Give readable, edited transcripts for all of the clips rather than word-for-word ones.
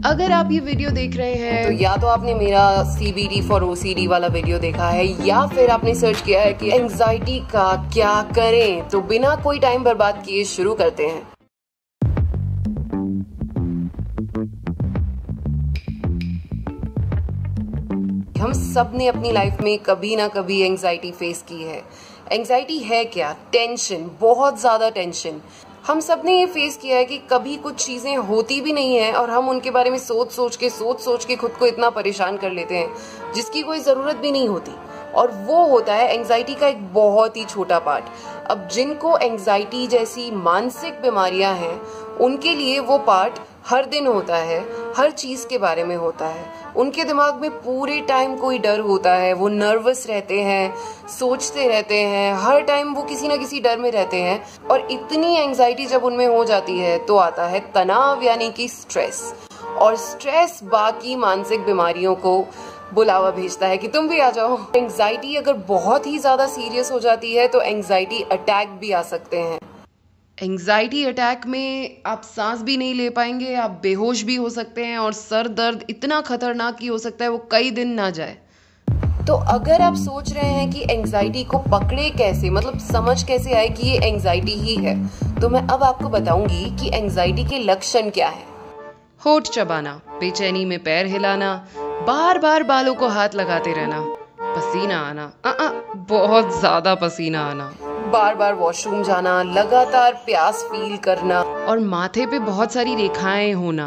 अगर आप ये वीडियो देख रहे हैं तो या तो आपने मेरा CBD फॉर OCD वाला वीडियो देखा है या फिर आपने सर्च किया है कि एंजाइटी का क्या करें। तो बिना कोई टाइम बर्बाद किए शुरू करते हैं। हम सब ने अपनी लाइफ में कभी ना कभी एंजाइटी फेस की है। एंजाइटी है क्या? टेंशन, बहुत ज्यादा टेंशन। हम सब ने ये फेस किया है कि कभी कुछ चीजें होती भी नहीं है और हम उनके बारे में सोच सोच के खुद को इतना परेशान कर लेते हैं जिसकी कोई जरूरत भी नहीं होती। और वो होता है एंजाइटी का एक बहुत ही छोटा पार्ट। अब जिनको एंजाइटी जैसी मानसिक बीमारियां हैं उनके लिए वो पार्ट हर दिन होता है, हर चीज के बारे में होता है। उनके दिमाग में पूरे टाइम कोई डर होता है, वो नर्वस रहते हैं, सोचते रहते हैं, हर टाइम वो किसी ना किसी डर में रहते हैं। और इतनी एंजाइटी जब उनमें हो जाती है तो आता है तनाव यानी कि स्ट्रेस। और स्ट्रेस बाकी मानसिक बीमारियों को बुलावा भेजता है कि तुम भी आ जाओ। एंजाइटी अगर बहुत ही ज्यादा सीरियस हो जाती है तो एंजाइटी अटैक भी आ सकते हैं। एंजाइटी अटैक में आप सांस भी नहीं ले पाएंगे, आप बेहोश भी हो सकते हैं और सर दर्द इतना खतरनाक ही हो सकता है वो कई दिन ना जाए। तो अगर आप सोच रहे हैं कि एंजाइटी को पकड़े कैसे, मतलब समझ कैसे आए कि ये एंजाइटी ही है, तो मैं अब आपको बताऊंगी कि एंजाइटी के लक्षण क्या है। होठ चबाना, बेचैनी में पैर हिलाना, बार बार बालों को हाथ लगाते रहना, पसीना आना, बहुत ज्यादा पसीना आना, बार बार वॉशरूम जाना, लगातार प्यास फील करना और माथे पे बहुत सारी रेखाएं होना।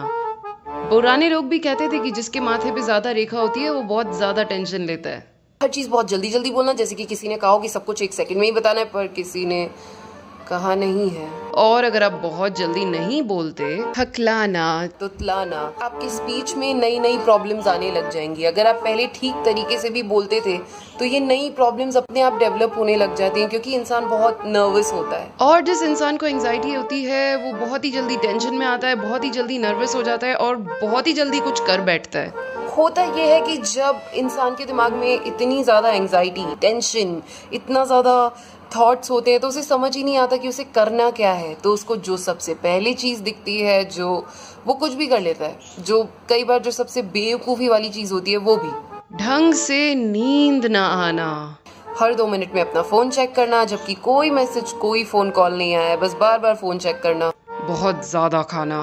पुराने लोग भी कहते थे कि जिसके माथे पे ज्यादा रेखा होती है वो बहुत ज्यादा टेंशन लेता है। हर चीज बहुत जल्दी जल्दी बोलना, जैसे कि किसी ने कहा हो कि सब कुछ 1 सेकंड में ही बताना है, पर किसी ने कहा नहीं है। और अगर आप बहुत जल्दी नहीं बोलते, हकलाना, तुतलाना, आपकी स्पीच में नई नई प्रॉब्लम्स आने लग जाएंगी। अगर आप पहले ठीक तरीके से भी बोलते थे तो ये नई प्रॉब्लम्स अपने आप डेवलप होने लग जाती हैं क्योंकि इंसान बहुत नर्वस होता है। और जिस इंसान को एंजाइटी होती है वो बहुत ही जल्दी टेंशन में आता है, बहुत ही जल्दी नर्वस हो जाता है और बहुत ही जल्दी कुछ कर बैठता है। होता यह है कि जब इंसान के दिमाग में इतनी ज्यादा एंजाइटी, टेंशन, इतना ज्यादा थॉट्स होते हैं तो उसे समझ ही नहीं आता कि उसे करना क्या है। तो उसको जो सबसे पहली चीज दिखती है जो वो कुछ भी कर लेता है। जो कई बार जो सबसे बेवकूफी वाली चीज होती है वो भी ढंग से नींद ना आना, हर 2 मिनट में अपना फोन चेक करना जबकि कोई मैसेज, कोई फोन कॉल नहीं आया है, बस बार बार फोन चेक करना, बहुत ज्यादा खाना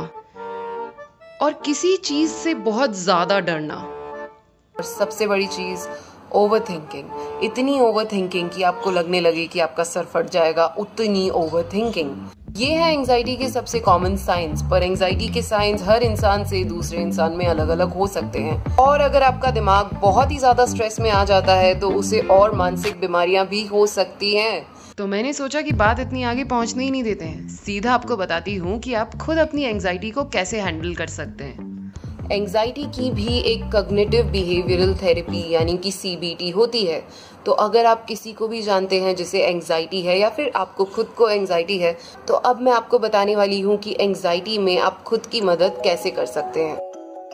और किसी चीज से बहुत ज्यादा डरना। और सबसे बड़ी चीज ओवर थिंकिंग। इतनी ओवर थिंकिंग कि आपको लगने लगे कि आपका सर फट जाएगा, उतनी ओवर थिंकिंग। ये है एंजाइटी के सबसे कॉमन साइंस। पर एंजाइटी के साइंस हर इंसान से दूसरे इंसान में अलग अलग हो सकते हैं। और अगर आपका दिमाग बहुत ही ज्यादा स्ट्रेस में आ जाता है तो उसे और मानसिक बीमारियां भी हो सकती हैं। तो मैंने सोचा कि बात इतनी आगे पहुंचने ही नहीं देते हैं, सीधा आपको बताती हूँ कि आप खुद अपनी एंजाइटी को कैसे हैंडल कर सकते हैं। एंजाइटी की भी एक कॉग्निटिव बिहेवियरल थेरेपी यानी कि CBT होती है। तो अगर आप किसी को भी जानते हैं जिसे एंजाइटी है या फिर आपको खुद को एंजाइटी है तो अब मैं आपको बताने वाली हूँ कि एंजाइटी में आप खुद की मदद कैसे कर सकते हैं।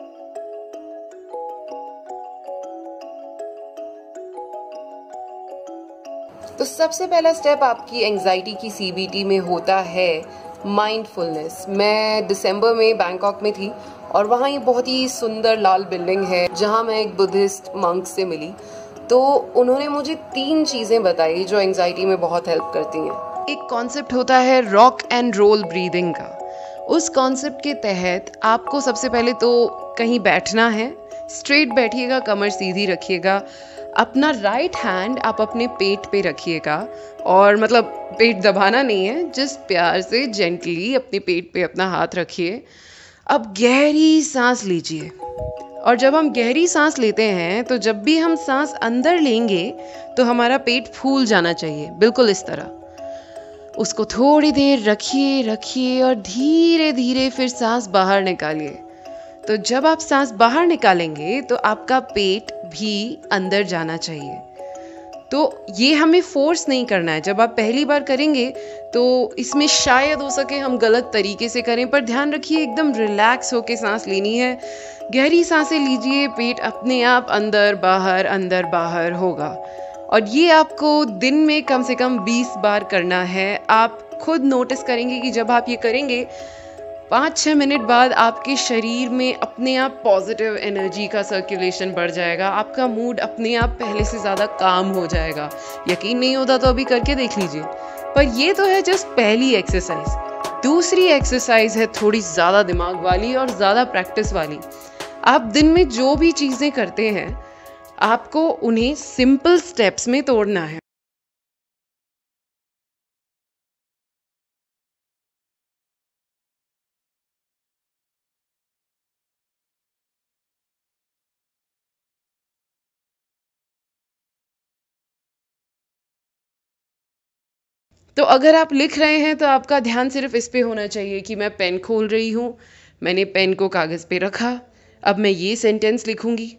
तो सबसे पहला स्टेप आपकी एंजाइटी की CBT में होता है माइंडफुलनेस। मैं दिसंबर में बैंकॉक में थी और वहाँ ये बहुत ही सुंदर लाल बिल्डिंग है जहाँ मैं एक बुद्धिस्ट मंक से मिली। तो उन्होंने मुझे 3 चीजें बताई जो एंजाइटी में बहुत हेल्प करती हैं। एक कॉन्सेप्ट होता है रॉक एंड रोल ब्रीदिंग का। उस कॉन्सेप्ट के तहत आपको सबसे पहले तो कहीं बैठना है, स्ट्रेट बैठिएगा, कमर सीधी रखिएगा, अपना राइट हैंड आप अपने पेट पे रखिएगा और मतलब पेट दबाना नहीं है, जस्ट प्यार से जेंटली अपने पेट पे अपना हाथ रखिए। अब गहरी सांस लीजिए और जब हम गहरी सांस लेते हैं तो जब भी हम सांस अंदर लेंगे तो हमारा पेट फूल जाना चाहिए, बिल्कुल इस तरह। उसको थोड़ी देर रखिए और धीरे धीरे फिर सांस बाहर निकालिए। तो जब आप सांस बाहर निकालेंगे तो आपका पेट भी अंदर जाना चाहिए। तो ये हमें फोर्स नहीं करना है। जब आप पहली बार करेंगे तो इसमें शायद हो सके हम गलत तरीके से करें, पर ध्यान रखिए एकदम रिलैक्स होके सांस लेनी है। गहरी सांसें लीजिए, पेट अपने आप अंदर बाहर होगा। और ये आपको दिन में कम से कम 20 बार करना है। आप खुद नोटिस करेंगे कि जब आप ये करेंगे 5-6 मिनट बाद आपके शरीर में अपने आप पॉजिटिव एनर्जी का सर्कुलेशन बढ़ जाएगा, आपका मूड अपने आप पहले से ज़्यादा काम हो जाएगा। यकीन नहीं होता तो अभी करके देख लीजिए। पर ये तो है जस्ट पहली एक्सरसाइज। दूसरी एक्सरसाइज है थोड़ी ज़्यादा दिमाग वाली और ज़्यादा प्रैक्टिस वाली। आप दिन में जो भी चीज़ें करते हैं, आपको उन्हें सिंपल स्टेप्स में तोड़ना है। तो अगर आप लिख रहे हैं तो आपका ध्यान सिर्फ इस पे होना चाहिए कि मैं पेन खोल रही हूँ, मैंने पेन को कागज़ पे रखा, अब मैं ये सेंटेंस लिखूंगी।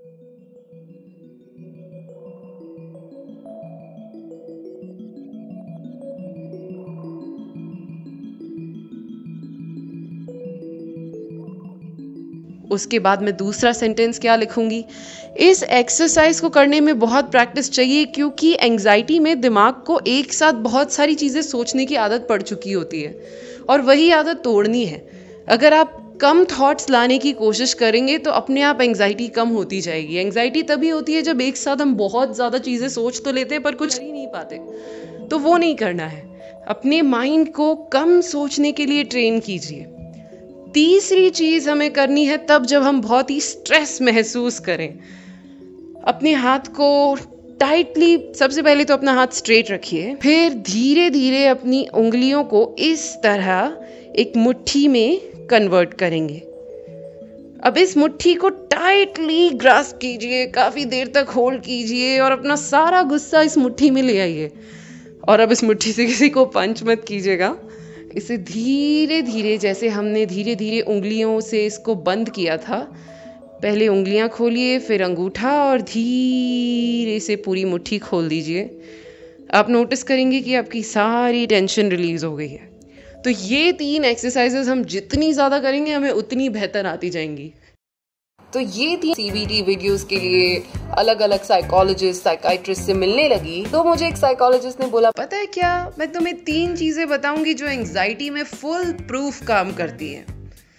उसके बाद मैं दूसरा सेंटेंस क्या लिखूंगी। इस एक्सरसाइज को करने में बहुत प्रैक्टिस चाहिए, क्योंकि एंग्जाइटी में दिमाग को एक साथ बहुत सारी चीज़ें सोचने की आदत पड़ चुकी होती है और वही आदत तोड़नी है। अगर आप कम थॉट्स लाने की कोशिश करेंगे तो अपने आप एंग्जाइटी कम होती जाएगी। एंग्जाइटी तभी होती है जब एक साथ हम बहुत ज़्यादा चीज़ें सोच तो लेते हैं पर कुछ कर ही नहीं पाते, तो वो नहीं करना है। अपने माइंड को कम सोचने के लिए ट्रेन कीजिए। तीसरी चीज हमें करनी है तब जब हम बहुत ही स्ट्रेस महसूस करें। अपने हाथ को टाइटली, सबसे पहले तो अपना हाथ स्ट्रेट रखिए, फिर धीरे धीरे अपनी उंगलियों को इस तरह एक मुट्ठी में कन्वर्ट करेंगे। अब इस मुट्ठी को टाइटली ग्रास्प कीजिए, काफी देर तक होल्ड कीजिए और अपना सारा गुस्सा इस मुट्ठी में ले आइए। और अब इस मुट्ठी से किसी को पंच मत कीजिएगा, इसे धीरे धीरे, जैसे हमने धीरे धीरे उंगलियों से इसको बंद किया था, पहले उंगलियां खोलिए, फिर अंगूठा और धीरे से पूरी मुट्ठी खोल दीजिए। आप नोटिस करेंगे कि आपकी सारी टेंशन रिलीज हो गई है। तो ये 3 एक्सरसाइजेस हम जितनी ज़्यादा करेंगे हमें उतनी बेहतर आती जाएंगी। तो ये थी CBT वीडियोस के लिए अलग अलग साइकोलॉजिस्ट, साइकाइट्रिस्ट से मिलने लगी तो मुझे एक साइकोलॉजिस्ट ने बोला, पता है क्या, मैं तुम्हें 3 चीजें बताऊंगी जो एंग्जाइटी में फुल प्रूफ काम करती हैं।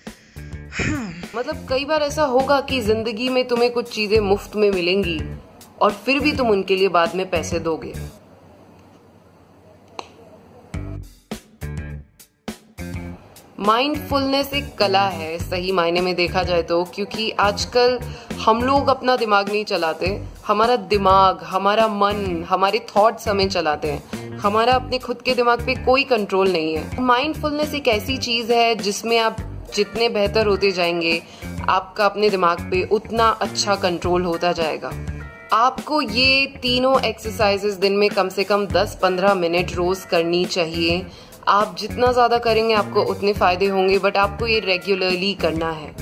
मतलब कई बार ऐसा होगा कि जिंदगी में तुम्हें कुछ चीजें मुफ्त में मिलेंगी और फिर भी तुम उनके लिए बाद में पैसे दोगे। माइंडफुलनेस एक कला है सही मायने में देखा जाए तो, क्योंकि आजकल हम लोग अपना दिमाग नहीं चलाते, हमारा दिमाग, हमारा मन, हमारे थॉट्स हमें चलाते हैं। हमारा अपने खुद के दिमाग पे कोई कंट्रोल नहीं है। माइंडफुलनेस एक ऐसी चीज है जिसमें आप जितने बेहतर होते जाएंगे, आपका अपने दिमाग पे उतना अच्छा कंट्रोल होता जाएगा। आपको ये तीनों एक्सरसाइजेस दिन में कम से कम 10-15 मिनट रोज करनी चाहिए। आप जितना ज्यादा करेंगे आपको उतने फायदे होंगे, बट आपको ये रेगुलरली करना है।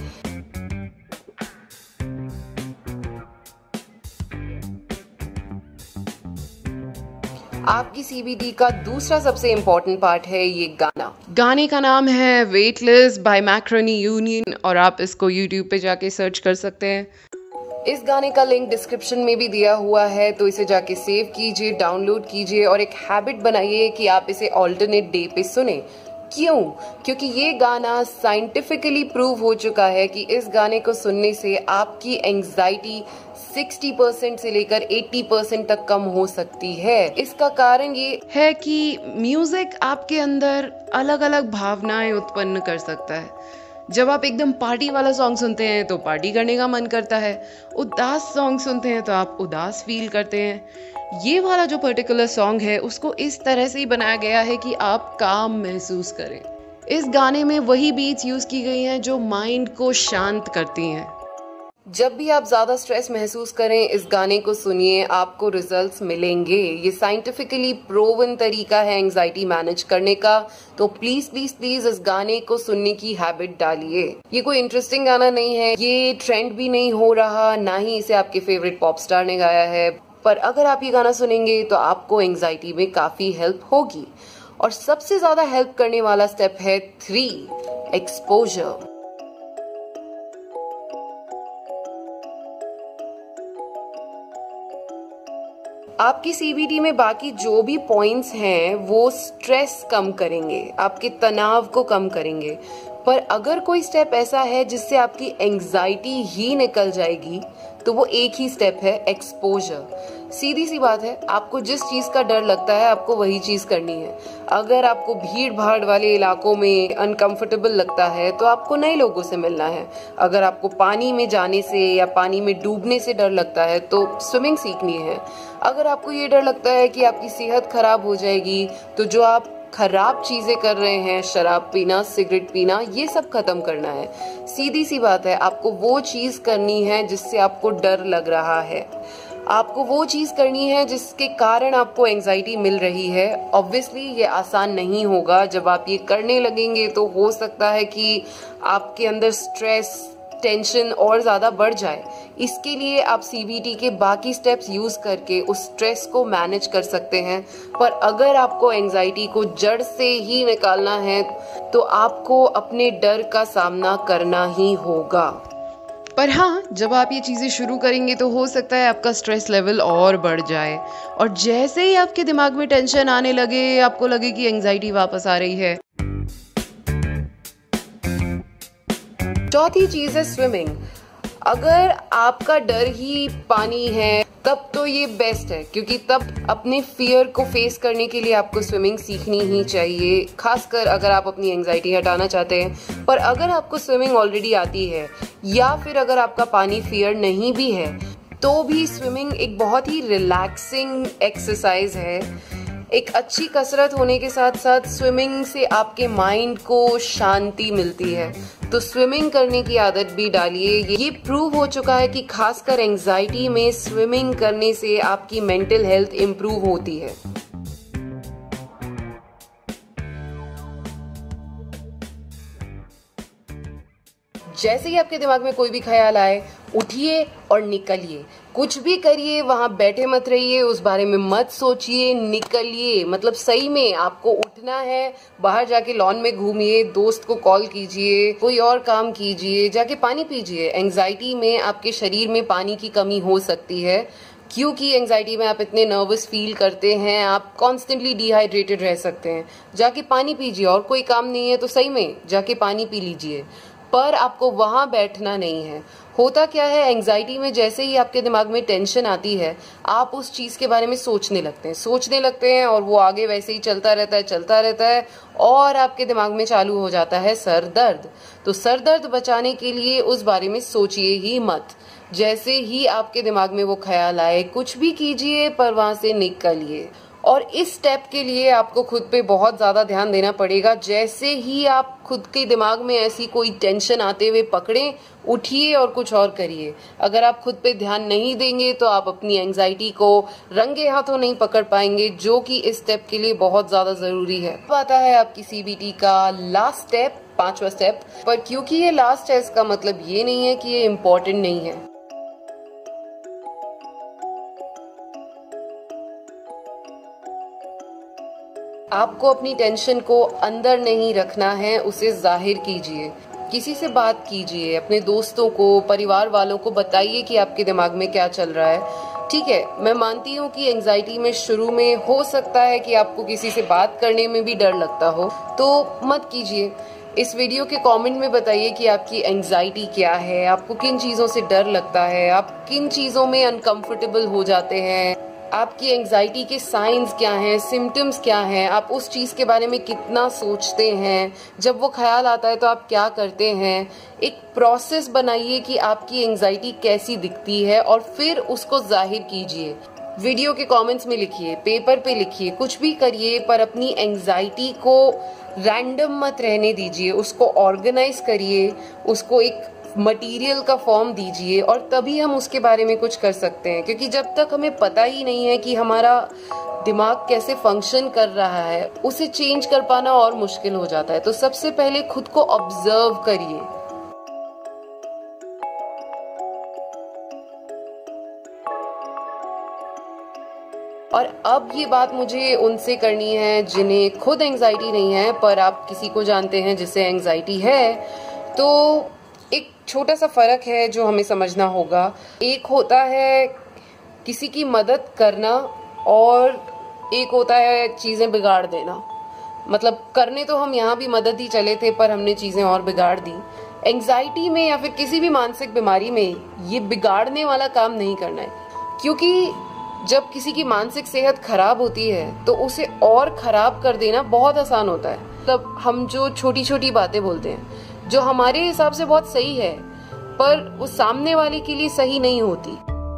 आपकी CBT का दूसरा सबसे इम्पोर्टेंट पार्ट है ये गाना। गाने का नाम है वेटलेस बाय मैक्रोनी यूनियन और आप इसको YouTube पे जाके सर्च कर सकते हैं। इस गाने का लिंक डिस्क्रिप्शन में भी दिया हुआ है, तो इसे जाके सेव कीजिए, डाउनलोड कीजिए और एक हैबिट बनाइए कि आप इसे ऑल्टरनेट डे पे सुने। क्यों? क्योंकि ये गाना साइंटिफिकली प्रूव हो चुका है कि इस गाने को सुनने से आपकी एंग्जाइटी 60% से लेकर 80% तक कम हो सकती है। इसका कारण ये है कि म्यूजिक आपके अंदर अलग अलग भावनाएं उत्पन्न कर सकता है। जब आप एकदम पार्टी वाला सॉन्ग सुनते हैं तो पार्टी करने का मन करता है, उदास सॉन्ग सुनते हैं तो आप उदास फील करते हैं। ये वाला जो पर्टिकुलर सॉन्ग है उसको इस तरह से ही बनाया गया है कि आप काम महसूस करें। इस गाने में वही बीट्स यूज की गई हैं जो माइंड को शांत करती हैं। जब भी आप ज्यादा स्ट्रेस महसूस करें, इस गाने को सुनिए, आपको रिजल्ट्स मिलेंगे। ये साइंटिफिकली प्रूवन तरीका है एंजाइटी मैनेज करने का। तो प्लीज प्लीज प्लीज इस गाने को सुनने की हैबिट डालिए। ये कोई इंटरेस्टिंग गाना नहीं है, ये ट्रेंड भी नहीं हो रहा, ना ही इसे आपके फेवरेट पॉप स्टार ने गाया है, पर अगर आप ये गाना सुनेंगे तो आपको एंजाइटी में काफी हेल्प होगी। और सबसे ज्यादा हेल्प करने वाला स्टेप है 3 एक्सपोजर। आपकी CBT में बाकी जो भी पॉइंट्स हैं वो स्ट्रेस कम करेंगे, आपके तनाव को कम करेंगे, पर अगर कोई स्टेप ऐसा है जिससे आपकी एंजाइटी ही निकल जाएगी, तो वो एक ही स्टेप है, एक्सपोजर। सीधी सी बात है, आपको जिस चीज का डर लगता है आपको वही चीज करनी है। अगर आपको भीड़ भाड़ वाले इलाकों में अनकंफर्टेबल लगता है तो आपको नए लोगों से मिलना है। अगर आपको पानी में जाने से या पानी में डूबने से डर लगता है तो स्विमिंग सीखनी है। अगर आपको ये डर लगता है कि आपकी सेहत खराब हो जाएगी, तो जो आप खराब चीजें कर रहे हैं, शराब पीना, सिगरेट पीना, ये सब खत्म करना है। सीधी सी बात है, आपको वो चीज करनी है जिससे आपको डर लग रहा है। आपको वो चीज करनी है जिसके कारण आपको एंजाइटी मिल रही है। ऑब्वियसली ये आसान नहीं होगा। जब आप ये करने लगेंगे तो हो सकता है कि आपके अंदर स्ट्रेस, टेंशन और ज्यादा बढ़ जाए। इसके लिए आप सीबीटी के बाकी स्टेप्स यूज करके उस स्ट्रेस को मैनेज कर सकते हैं। पर अगर आपको एंजाइटी को जड़ से ही निकालना है तो आपको अपने डर का सामना करना ही होगा। पर हाँ, जब आप ये चीज़ें शुरू करेंगे तो हो सकता है आपका स्ट्रेस लेवल और बढ़ जाए, और जैसे ही आपके दिमाग में टेंशन आने लगे, आपको लगे कि एंजाइटी वापस आ रही है। चौथी चीज है स्विमिंग। अगर आपका डर ही पानी है तब तो ये बेस्ट है, क्योंकि तब अपने फियर को फेस करने के लिए आपको स्विमिंग सीखनी ही चाहिए, खासकर अगर आप अपनी एंजाइटी हटाना चाहते हैं। पर अगर आपको स्विमिंग ऑलरेडी आती है या फिर अगर आपका पानी फियर नहीं भी है, तो भी स्विमिंग एक बहुत ही रिलैक्सिंग एक्सरसाइज है। एक अच्छी कसरत होने के साथ साथ स्विमिंग से आपके माइंड को शांति मिलती है। तो स्विमिंग करने की आदत भी डालिए। ये प्रूव हो चुका है कि खासकर एंजाइटी में स्विमिंग करने से आपकी मेंटल हेल्थ इंप्रूव होती है। जैसे ही आपके दिमाग में कोई भी ख्याल आए, उठिए और निकलिए। कुछ भी करिए, वहां बैठे मत रहिए, उस बारे में मत सोचिए, निकलिए। मतलब सही में आपको उठना है, बाहर जाके लॉन में घूमिए, दोस्त को कॉल कीजिए, कोई और काम कीजिए, जाके पानी पीजिए। एंजाइटी में आपके शरीर में पानी की कमी हो सकती है, क्योंकि एंजाइटी में आप इतने नर्वस फील करते हैं, आप कॉन्स्टेंटली डिहाइड्रेटेड रह सकते हैं। जाके पानी पीजिए, और कोई काम नहीं है तो सही में जाके पानी पी लीजिए। पर आपको वहां बैठना नहीं है। होता क्या है, एंजाइटी में जैसे ही आपके दिमाग में टेंशन आती है, आप उस चीज के बारे में सोचने लगते हैं और वो आगे वैसे ही चलता रहता है और आपके दिमाग में चालू हो जाता है सर दर्द। तो सर दर्द बचाने के लिए उस बारे में सोचिए ही मत। जैसे ही आपके दिमाग में वो ख्याल आए, कुछ भी कीजिए पर वहां से निकलिए। और इस स्टेप के लिए आपको खुद पे बहुत ज्यादा ध्यान देना पड़ेगा। जैसे ही आप खुद के दिमाग में ऐसी कोई टेंशन आते हुए पकड़ें, उठिए और कुछ और करिए। अगर आप खुद पे ध्यान नहीं देंगे तो आप अपनी एंजाइटी को रंगे हाथों नहीं पकड़ पाएंगे, जो कि इस स्टेप के लिए बहुत ज्यादा जरूरी है। अब आता है आपकी सीबीटी का लास्ट स्टेप, 5वां स्टेप। पर क्योंकि ये लास्ट है, इसका मतलब ये नहीं है कि ये इम्पोर्टेंट नहीं है। आपको अपनी टेंशन को अंदर नहीं रखना है, उसे जाहिर कीजिए। किसी से बात कीजिए, अपने दोस्तों को, परिवार वालों को बताइए कि आपके दिमाग में क्या चल रहा है। ठीक है, मैं मानती हूँ कि एंजाइटी में शुरू में हो सकता है कि आपको किसी से बात करने में भी डर लगता हो, तो मत कीजिए। इस वीडियो के कमेंट में बताइए कि आपकी एंजाइटी क्या है, आपको किन चीजों से डर लगता है, आप किन चीजों में अनकंफर्टेबल हो जाते हैं, आपकी एंजाइटी के साइंस क्या हैं, सिम्टम्स क्या हैं, आप उस चीज़ के बारे में कितना सोचते हैं, जब वो ख्याल आता है तो आप क्या करते हैं। एक प्रोसेस बनाइए कि आपकी एंजाइटी कैसी दिखती है और फिर उसको जाहिर कीजिए। वीडियो के कमेंट्स में लिखिए, पेपर पे लिखिए, कुछ भी करिए, पर अपनी एंजाइटी को रैंडम मत रहने दीजिए। उसको ऑर्गेनाइज करिए, उसको एक मटेरियल का फॉर्म दीजिए, और तभी हम उसके बारे में कुछ कर सकते हैं। क्योंकि जब तक हमें पता ही नहीं है कि हमारा दिमाग कैसे फंक्शन कर रहा है, उसे चेंज कर पाना और मुश्किल हो जाता है। तो सबसे पहले खुद को ऑब्जर्व करिए। और अब ये बात मुझे उनसे करनी है जिन्हें खुद एंजाइटी नहीं है, पर आप किसी को जानते हैं जिसे एंजाइटी है। तो एक छोटा सा फर्क है जो हमें समझना होगा। एक होता है किसी की मदद करना और एक होता है चीजें बिगाड़ देना। मतलब करने तो हम यहाँ भी मदद ही चले थे, पर हमने चीजें और बिगाड़ दी। एंग्जाइटी में या फिर किसी भी मानसिक बीमारी में ये बिगाड़ने वाला काम नहीं करना है, क्योंकि जब किसी की मानसिक सेहत खराब होती है तो उसे और खराब कर देना बहुत आसान होता है। मतलब हम जो छोटी छोटी बातें बोलते हैं जो हमारे हिसाब से बहुत सही है, पर वो सामने वाले के लिए सही नहीं होती।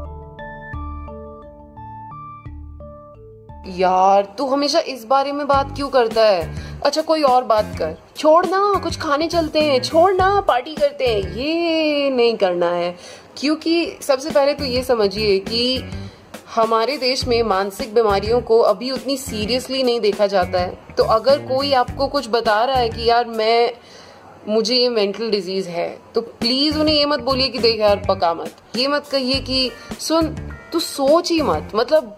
यार तू हमेशा इस बारे में बात क्यों करता है? अच्छा कोई और बात कर, छोड़ ना, कुछ खाने चलते हैं, छोड़ ना, पार्टी करते हैं। ये नहीं करना है, क्योंकि सबसे पहले तो ये समझिए कि हमारे देश में मानसिक बीमारियों को अभी उतनी सीरियसली नहीं देखा जाता है। तो अगर कोई आपको कुछ बता रहा है कि यार मुझे ये मेंटल डिजीज है, तो प्लीज उन्हें ये मत बोलिए कि देख यार पका मत, ये मत कहिए कि सुन तू सोच ही मत। मतलब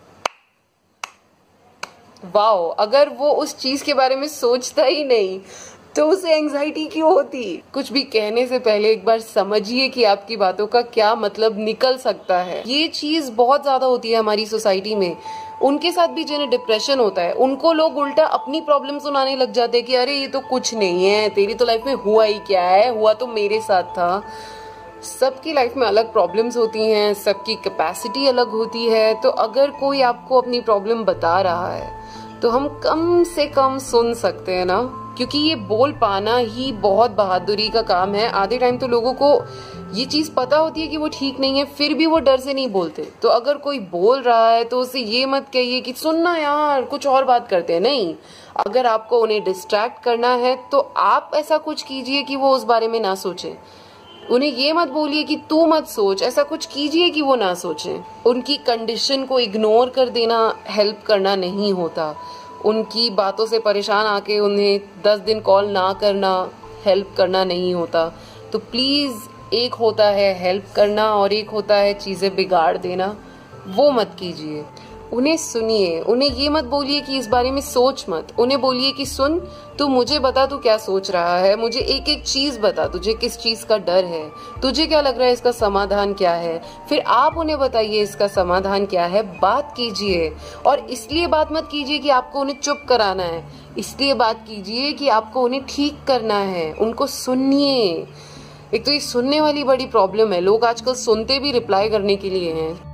वाओ, अगर वो उस चीज के बारे में सोचता ही नहीं तो उसे एंजाइटी क्यों होती? कुछ भी कहने से पहले एक बार समझिए कि आपकी बातों का क्या मतलब निकल सकता है। ये चीज बहुत ज्यादा होती है हमारी सोसाइटी में। उनके साथ भी जिन्हें डिप्रेशन होता है उनको लोग उल्टा अपनी प्रॉब्लम सुनाने लग जाते हैं कि अरे ये तो कुछ नहीं है, तेरी तो लाइफ में हुआ ही क्या है, हुआ तो मेरे साथ था। सबकी लाइफ में अलग प्रॉब्लम्स होती हैं, सबकी कैपेसिटी अलग होती है। तो अगर कोई आपको अपनी प्रॉब्लम बता रहा है तो हम कम से कम सुन सकते हैं ना, क्योंकि ये बोल पाना ही बहुत बहादुरी का काम है। आधे टाइम तो लोगों को ये चीज पता होती है कि वो ठीक नहीं है, फिर भी वो डर से नहीं बोलते। तो अगर कोई बोल रहा है तो उसे ये मत कहिए कि सुनना यार कुछ और बात करते हैं। नहीं, अगर आपको उन्हें डिस्ट्रैक्ट करना है तो आप ऐसा कुछ कीजिए कि वो उस बारे में ना सोचें। उन्हें ये मत बोलिए कि तू मत सोच, ऐसा कुछ कीजिए कि वो ना सोचें। उनकी कंडीशन को इग्नोर कर देना हेल्प करना नहीं होता। उनकी बातों से परेशान आके उन्हें 10 दिन कॉल ना करना हेल्प करना नहीं होता। तो प्लीज, एक होता है हेल्प करना और एक होता है चीजें बिगाड़ देना, वो मत कीजिए। उन्हें सुनिए, उन्हें ये मत बोलिए कि इस बारे में सोच मत। उन्हें बोलिए कि सुन, तू मुझे बता तू क्या सोच रहा है, मुझे एक एक चीज बता, तुझे किस चीज का डर है, तुझे क्या लग रहा है इसका समाधान क्या है। फिर आप उन्हें बताइए इसका समाधान क्या है, बात कीजिए। और इसलिए बात मत कीजिए कि आपको उन्हें चुप कराना है, इसलिए बात कीजिए कि आपको उन्हें ठीक करना है। उनको सुनिए। एक तो ये सुनने वाली बड़ी प्रॉब्लम है, लोग आजकल सुनते भी रिप्लाई करने के लिए हैं।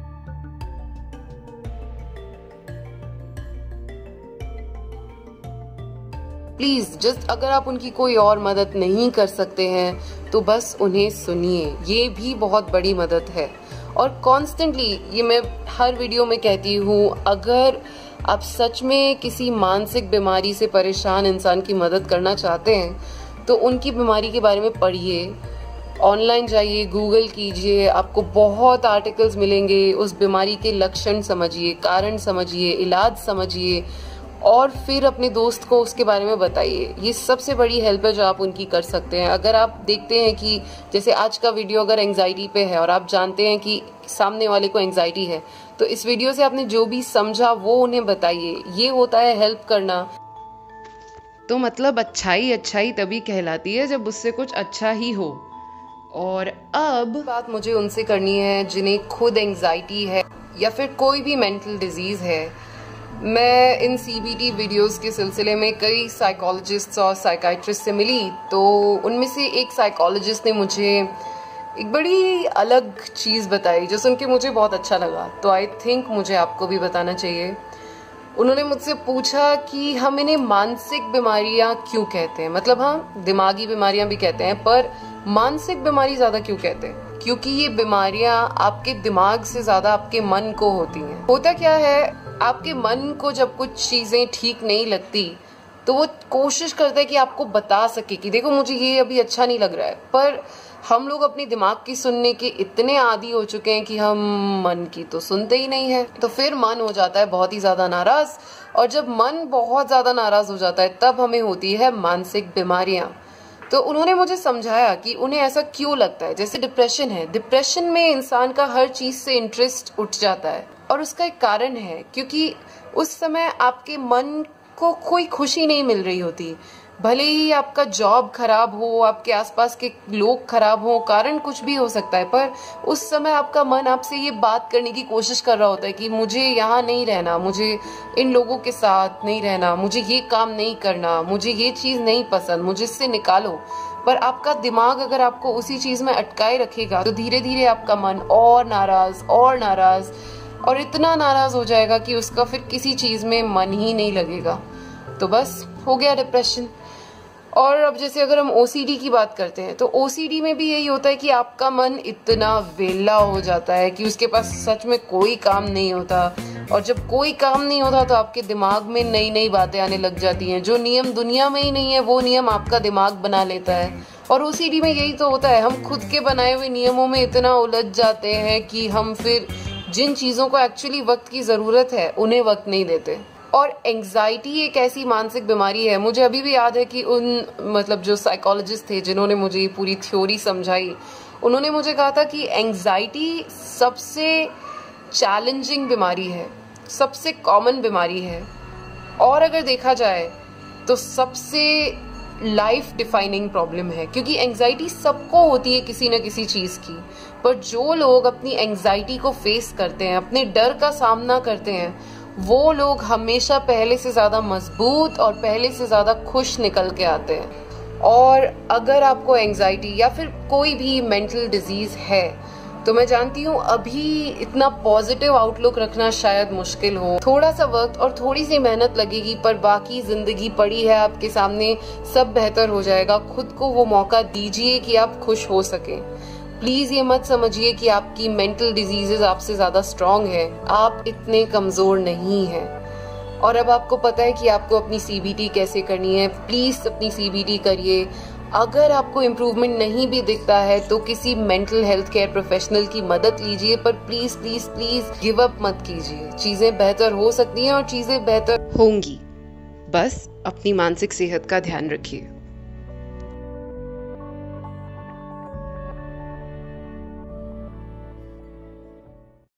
प्लीज जस्ट अगर आप उनकी कोई और मदद नहीं कर सकते हैं तो बस उन्हें सुनिए, ये भी बहुत बड़ी मदद है। और कॉन्स्टेंटली, ये मैं हर वीडियो में कहती हूँ, अगर आप सच में किसी मानसिक बीमारी से परेशान इंसान की मदद करना चाहते हैं तो उनकी बीमारी के बारे में पढ़िए, ऑनलाइन जाइए, गूगल कीजिए, आपको बहुत आर्टिकल्स मिलेंगे। उस बीमारी के लक्षण समझिए, कारण समझिए, इलाज समझिए और फिर अपने दोस्त को उसके बारे में बताइए। ये सबसे बड़ी हेल्प है जो आप उनकी कर सकते हैं। अगर आप देखते हैं कि जैसे आज का वीडियो अगर एंजाइटी पे है और आप जानते हैं कि सामने वाले को एंजाइटी है, तो इस वीडियो से आपने जो भी समझा वो उन्हें बताइए। ये होता है हेल्प करना। तो मतलब अच्छाई तभी कहलाती है जब उससे कुछ अच्छा ही हो। और अब बात मुझे उनसे करनी है जिन्हें खुद एंजाइटी है या फिर कोई भी मेंटल डिजीज है। मैं इन CBT वीडियोस के सिलसिले में कई साइकोलॉजिस्ट्स और साइकाइट्रिस्ट से मिली, तो उनमें से एक साइकोलॉजिस्ट ने मुझे एक बड़ी अलग चीज़ बताई जो सुन के मुझे बहुत अच्छा लगा। तो आई थिंक मुझे आपको भी बताना चाहिए। उन्होंने मुझसे पूछा कि हम इन्हें मानसिक बीमारियां क्यों कहते हैं। मतलब हाँ, दिमागी बीमारियां भी कहते हैं, पर मानसिक बीमारी ज़्यादा क्यों कहते हैं? क्योंकि ये बीमारियां आपके दिमाग से ज़्यादा आपके मन को होती हैं। होता क्या है, आपके मन को जब कुछ चीजें ठीक नहीं लगती तो वो कोशिश करता है कि आपको बता सके कि देखो मुझे ये अभी अच्छा नहीं लग रहा है, पर हम लोग अपने दिमाग की सुनने के इतने आदी हो चुके हैं कि हम मन की तो सुनते ही नहीं है। तो फिर मन हो जाता है बहुत ही ज्यादा नाराज, और जब मन बहुत ज्यादा नाराज हो जाता है तब हमें होती है मानसिक बीमारियां। तो उन्होंने मुझे समझाया कि उन्हें ऐसा क्यों लगता है। जैसे डिप्रेशन है, डिप्रेशन में इंसान का हर चीज से इंटरेस्ट उठ जाता है, और उसका एक कारण है क्योंकि उस समय आपके मन को कोई खुशी नहीं मिल रही होती। भले ही आपका जॉब खराब हो, आपके आसपास के लोग खराब हो, कारण कुछ भी हो सकता है, पर उस समय आपका मन आपसे ये बात करने की कोशिश कर रहा होता है कि मुझे यहाँ नहीं रहना, मुझे इन लोगों के साथ नहीं रहना, मुझे ये काम नहीं करना, मुझे ये चीज़ नहीं पसंद, मुझे इससे निकालो। पर आपका दिमाग अगर आपको उसी चीज़ में अटकाए रखेगा तो धीरे धीरे आपका मन और नाराज और इतना नाराज हो जाएगा कि उसका फिर किसी चीज़ में मन ही नहीं लगेगा। तो बस हो गया डिप्रेशन। और अब जैसे अगर हम ओसीडी की बात करते हैं तो ओसीडी में भी यही होता है कि आपका मन इतना वेला हो जाता है कि उसके पास सच में कोई काम नहीं होता, और जब कोई काम नहीं होता तो आपके दिमाग में नई नई बातें आने लग जाती हैं। जो नियम दुनिया में ही नहीं है वो नियम आपका दिमाग बना लेता है। और ओसीडी में यही तो होता है, हम खुद के बनाए हुए नियमों में इतना उलझ जाते हैं कि हम फिर जिन चीज़ों को एक्चुअली वक्त की ज़रूरत है उन्हें वक्त नहीं देते। और एंग्जाइटी एक ऐसी मानसिक बीमारी है, मुझे अभी भी याद है कि जो साइकोलॉजिस्ट थे जिन्होंने मुझे ये पूरी थ्योरी समझाई, उन्होंने मुझे कहा था कि एंग्जाइटी सबसे चैलेंजिंग बीमारी है, सबसे कॉमन बीमारी है, और अगर देखा जाए तो सबसे लाइफ डिफाइनिंग प्रॉब्लम है, क्योंकि एंग्जाइटी सबको होती है किसी न किसी चीज़ की। पर जो लोग अपनी एंग्जाइटी को फेस करते हैं, अपने डर का सामना करते हैं, वो लोग हमेशा पहले से ज़्यादा मजबूत और पहले से ज़्यादा खुश निकल के आते हैं। और अगर आपको एंग्जाइटी या फिर कोई भी मेंटल डिजीज़ है तो मैं जानती हूँ अभी इतना पॉजिटिव आउटलुक रखना शायद मुश्किल हो। थोड़ा सा वक्त और थोड़ी सी मेहनत लगेगी, पर बाकी जिंदगी पड़ी है आपके सामने, सब बेहतर हो जाएगा। खुद को वो मौका दीजिए कि आप खुश हो सकें। प्लीज ये मत समझिए कि आपकी मेंटल डिजीजेस आपसे ज्यादा स्ट्रांग है, आप इतने कमजोर नहीं हैं। और अब आपको पता है कि आपको अपनी सीबीटी कैसे करनी है, प्लीज अपनी सीबीटी करिए। अगर आपको इम्प्रूवमेंट नहीं भी दिखता है तो किसी मेंटल हेल्थ केयर प्रोफेशनल की मदद लीजिए, पर please please please give up मत कीजिए। चीजें बेहतर हो सकती हैं और चीजें बेहतर होंगी, बस अपनी मानसिक सेहत का ध्यान रखिए।